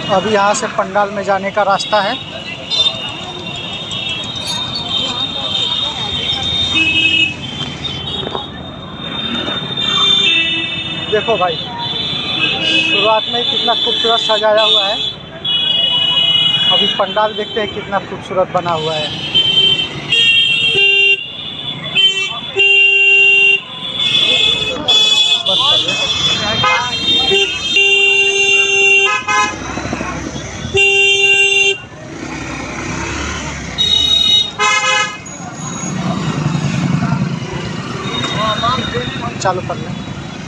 अभी यहाँ से पंडाल में जाने का रास्ता है। देखो भाई, शुरुआत में ही कितना खूबसूरत सजाया हुआ है। अभी पंडाल देखते हैं कितना खूबसूरत बना हुआ है। चालू कर लें।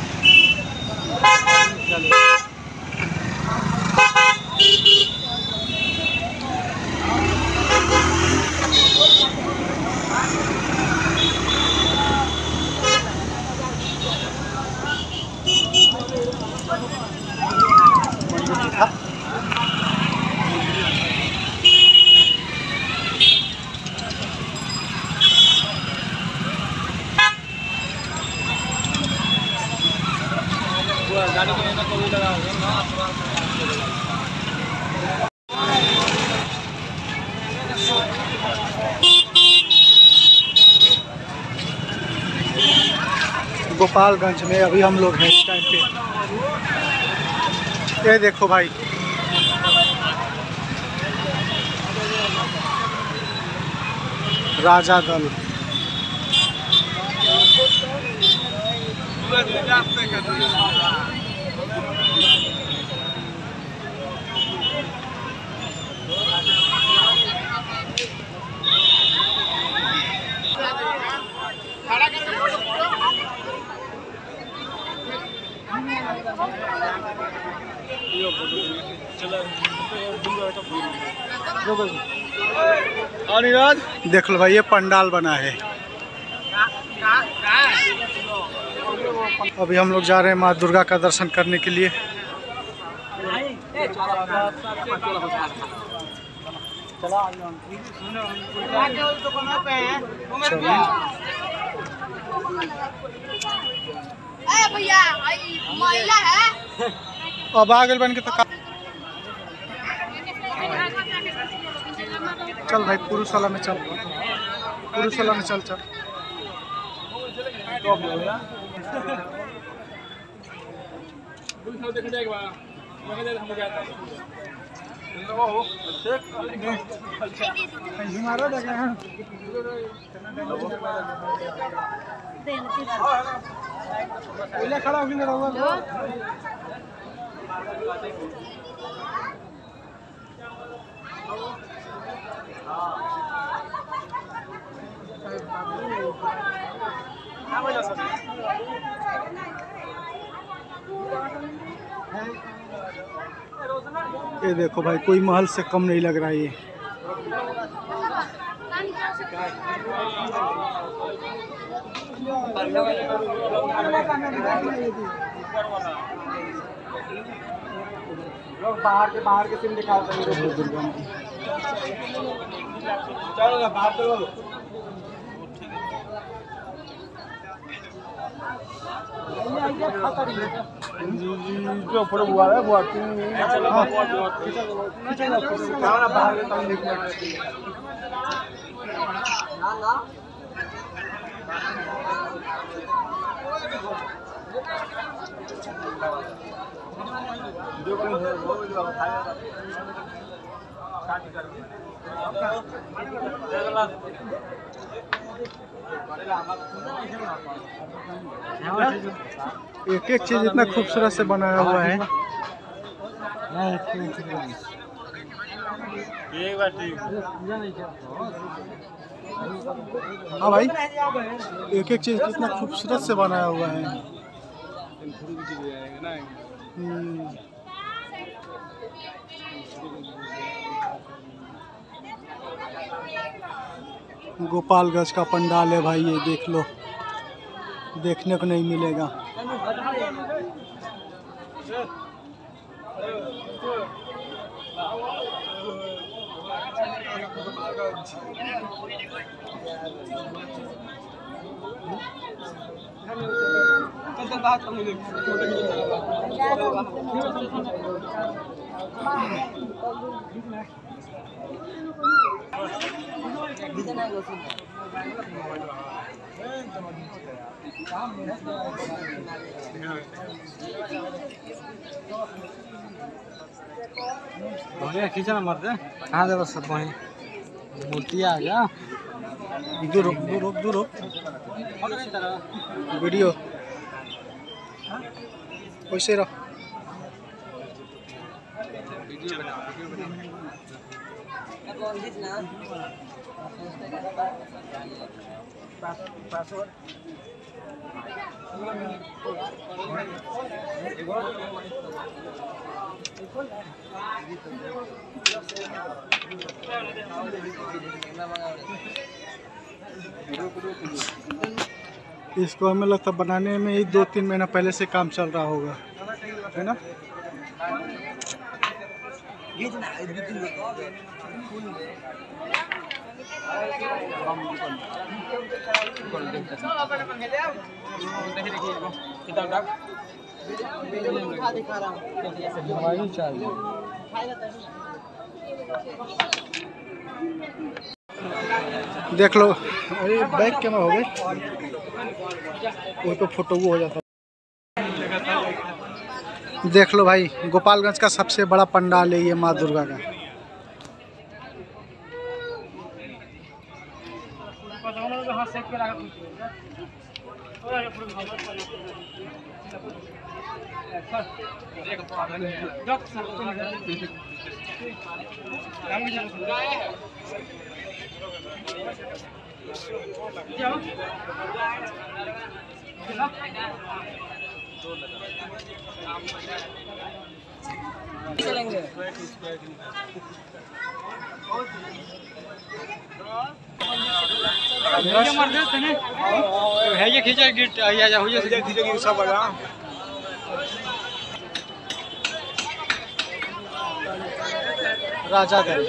गोपालगंज में अभी हम लोग हैं इस टाइम पे। ये देखो भाई, राजा दल। देख लो भाई, ये पंडाल बना है। अभी हम लोग जा रहे हैं माँ दुर्गा का दर्शन करने के लिए। भैया महिला है। अब आगे बन के तो चल भाई, पुरुषाला में चल, पुरुषाला में चल चल। खड़ा होगा। ये देखो भाई, कोई महल से कम नहीं लग रहा है ये। लोग बाहर के सीन दिखाते हैं। दुर्गा चलो ना बाहर चलो। जो फोटो हुआ है वो एक एक चीज इतना खूबसूरत से बनाया हुआ है। हाँ भाई, एक एक चीज कितना खूबसूरत से बनाया हुआ है। गोपालगंज का पंडाल है भाई, ये देख लो, देखने को नहीं मिलेगा। खींचा ना मरते कहाँ दे बस सब वहीं मूर्ति आ गया। दूर रुक दूर रुक दूर रुक वीडियो वैसे रहो। इसको हमें लगता बनाने में ही 2-3 महीना पहले से काम चल रहा होगा, है ना। देख लो, अरे बैक कैमरा हो गए वो तो फोटो वो हो जाता। देख लो भाई, गोपालगंज का सबसे बड़ा पंडाल है ये माँ दुर्गा का। चलेंगे है ये खींचा गिट आया जा हो जा खींचेगी सब बड़ा राजा दल।